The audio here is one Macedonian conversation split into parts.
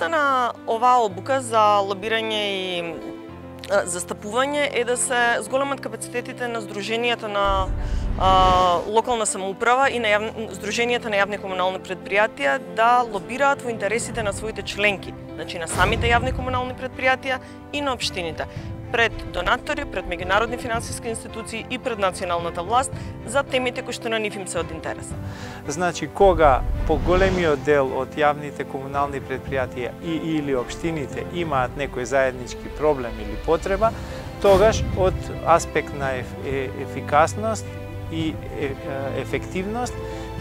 на оваа обука за лобирање и застапување е да се зголемат капацитетите на здруженијата на локална самоуправа и на здруженијата на јавни комунални предпријатија да лобираат во интересите на своите членки, значи на самите јавни комунални предпријатија и на општините, пред донатори, пред меѓународни финансиски институции и пред националната власт за темите кои што на нив им се од интерес. Значи, кога поголемиот дел од јавните комунални предпријатија или општините имаат некој заеднички проблем или потреба, тогаш од аспект на ефикасност и ефективност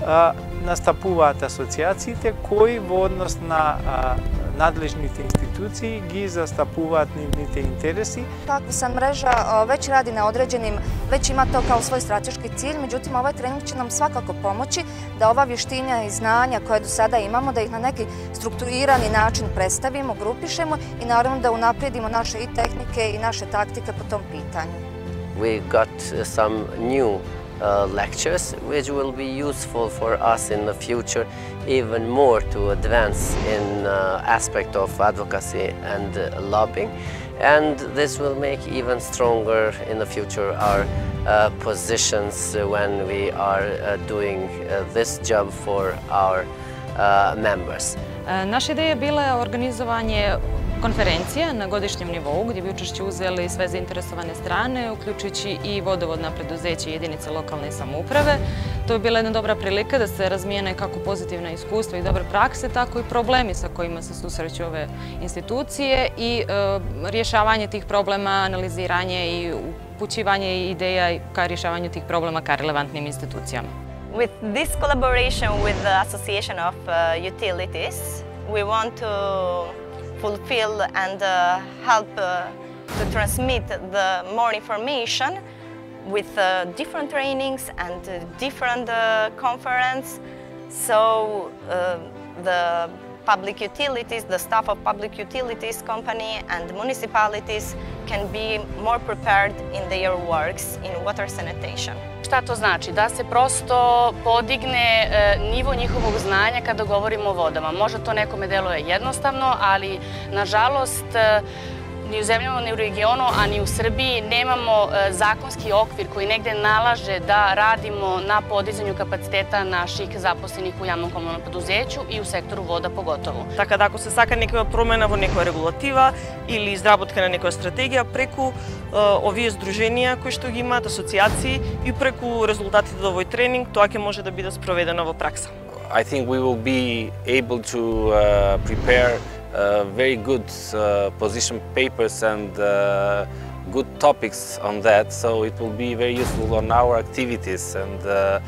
настапуваат асоциациите кои во однос на надлежните институции ги zastupуваат нивните интереси. Aquasan mreža već radi na određenim, već ima to kao svoj strateški cilj, međutim ovaj trening će nam svakako pomoći da ova vještina i znanja koje do sada imamo, da ih na neki strukturirani način predstavimo, grupišemo i naravno da unaprijedimo naše i tehnike i naše taktike po tom pitanju. We got some new lectures which will be useful for us in the future even more to advance in aspect of advocacy and lobbying, and this will make even stronger in the future our positions when we are doing this job for our members. Naša ideja je bila organizovanje konferencije na godišnjem nivou gdje bi učešće uzeli sve zainteresovane strane, uključujući i vodovodna preduzeća i jedinice lokalne samouprave. To je bila jedna dobra prilika da se razmijene kako pozitivna iskustva i dobre prakse, tako i problemi sa kojima se susreću ove institucije i rješavanje tih problema, analiziranje i upućivanje ideja ka rješavanju tih problema ka relevantnim institucijama. With this collaboration with the Association of Utilities, we want to fulfill and help to transmit the more information with different trainings and different conferences, so the public utilities, the staff of public utilities company and municipalities can be more prepared in their works in water sanitation. Šta to znači? Da se prosto podigne nivo njihovog znanja kada govorimo o vodama. Možda to nekome deluje jednostavno, ali nažalost ni u zemljama, ni u regionu, a ni u Srbiji nemamo zakonski okvir koji negde nalaže da radimo na podizanju kapaciteta naših zaposlenih u javnom komunalnom preduzeću i u sektoru voda pogotovo. Така да ако се сака некоја промена во некоја регулатива или изработка на некоја стратегија преку овие здруженија кои што ги имаат асоциации и преку резултатите од овој тренинг, тоа ќе може да биде спроведено во пракса. I think we will be able to prepare very good position papers and good topics on that, so it will be very useful on our activities and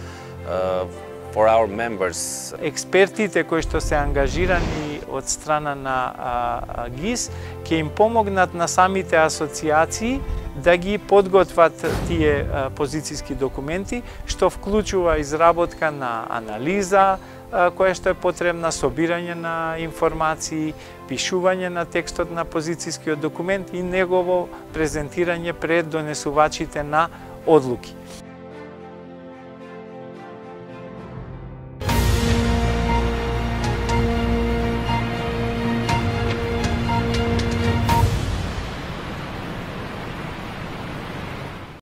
for our members. Експертите кои што се ангажирани од страна на GIZ ќе им помогнат на самите асоциации да ги подготват тие позицијски документи, што вклучува изработка на анализа која што е потребна, собирање на информации, пишување на текстот на позицијскиот документ и негово презентирање пред донесувачите на одлуки.